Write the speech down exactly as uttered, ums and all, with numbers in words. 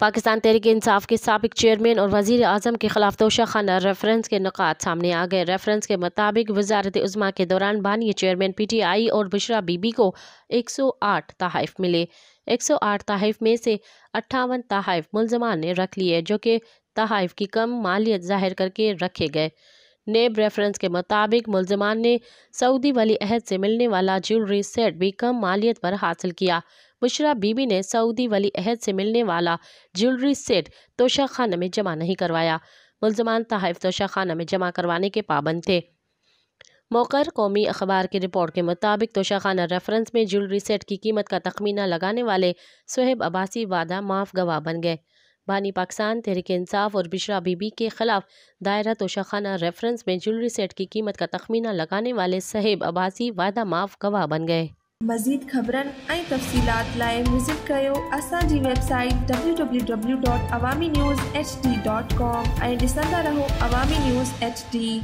पाकिस्तान तहरीक इंसाफ के साबिक चेयरमैन और वज़ीर आज़म के खिलाफ तोशाखाना रेफरेंस के नुकात सामने आ गए। रेफरेंस के मुताबिक वज़ारत उज़्मा के दौरान बानी चेयरमैन पी टी आई और बुशरा बीबी को एक सौ आठ तहाइफ मिले। एक सौ आठ तहाइफ में से अट्ठावन तहाइफ मुल्ज़मान ने रख लिए, जो कि तहाइफ की कम मालियत ज़ाहिर करके रखे गए। नेब रेफरेंस के मुताबिक मुल्ज़मान ने सऊदी वली अहद से मिलने वाला ज्वेलरी सेट भी कम मालियत पर हासिल किया। बुशरा बीबी ने सऊदी वली अहद से मिलने वाला ज्वेलरी सेट तोशाखाना में जमा नहीं करवाया। मुल्ज़मान तहाइफ तोशाखाना में जमा करवाने के पाबंद थे। मौक़र कौमी अखबार की रिपोर्ट के मुताबिक तोशाखाना रेफरेंस में ज्वेलरी सेट की कीमत का तखमीना लगाने वाले सुहेब अब्बासी वादा माफ गवाह बन गए। बानी पाकिस्तान तहरीक इंसाफ और बुशरा बीबी के खिलाफ दायरा तोशाखाना रेफरेंस में ज्वेलरी सेट की कीमत का तखमीना लगाने वाले सुहेब अब्बासी वादा माफ गवाह बन गए। मज़ीद ख़बरन ऐं तफ़सीलात लाइ विज़िट कयो असांजी website W W W dot Awami news H D dot com ऐं ॾिसंदा रहो अवामी न्यूज़ एच डी।